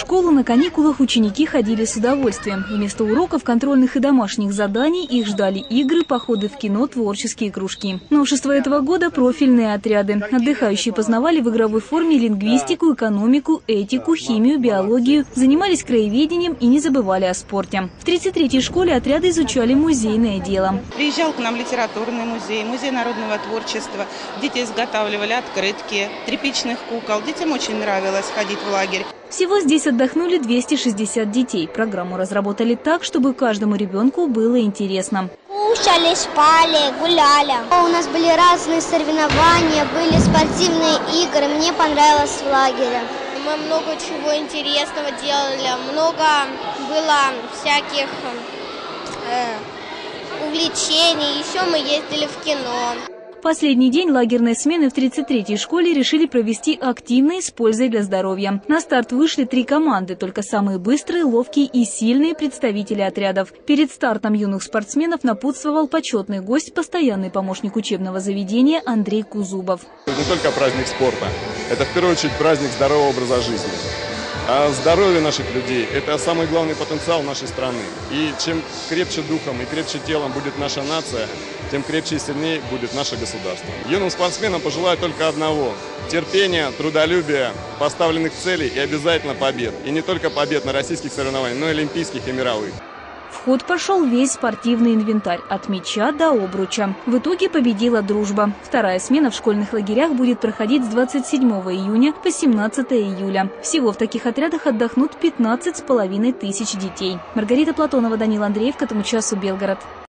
школу на каникулах ученики ходили с удовольствием. Вместо уроков, контрольных и домашних заданий их ждали игры, походы в кино, творческие кружки. Новшество этого года – профильные отряды. Отдыхающие познавали в игровой форме лингвистику, экономику, этику, химию, биологию, занимались краеведением и не забывали о спорте. В 33-й школе отряды изучали музейное дело. Приезжал к нам литературный музей, музей народного творчества. Дети изготавливали открытки, тряпичных кукол. Детям очень нравилось ходить в лагерь. Всего здесь отдохнули 260 детей. Программу разработали так, чтобы каждому ребенку было интересно. Кушали, спали, гуляли. У нас были разные соревнования, были спортивные игры. Мне понравилось в лагере. Мы много чего интересного делали, много было всяких увлечений. Еще мы ездили в кино. Последний день лагерной смены в 33-й школе решили провести активно и с пользой для здоровья. На старт вышли 3 команды, только самые быстрые, ловкие и сильные представители отрядов. Перед стартом юных спортсменов напутствовал почетный гость, постоянный помощник учебного заведения Андрей Кузубов. Это не только праздник спорта, это в первую очередь праздник здорового образа жизни. А здоровье наших людей – это самый главный потенциал нашей страны. И чем крепче духом и крепче телом будет наша нация, тем крепче и сильнее будет наше государство. Юным спортсменам пожелаю только одного – терпения, трудолюбия, поставленных целей и обязательно побед. И не только побед на российских соревнованиях, но и олимпийских и мировых. В ход пошел весь спортивный инвентарь, от мяча до обруча. В итоге победила дружба. Вторая смена в школьных лагерях будет проходить с 27 июня по 17 июля. Всего в таких отрядах отдохнут 15 500 детей. Маргарита Платонова, Данил Андреев, к этому часу Белгород.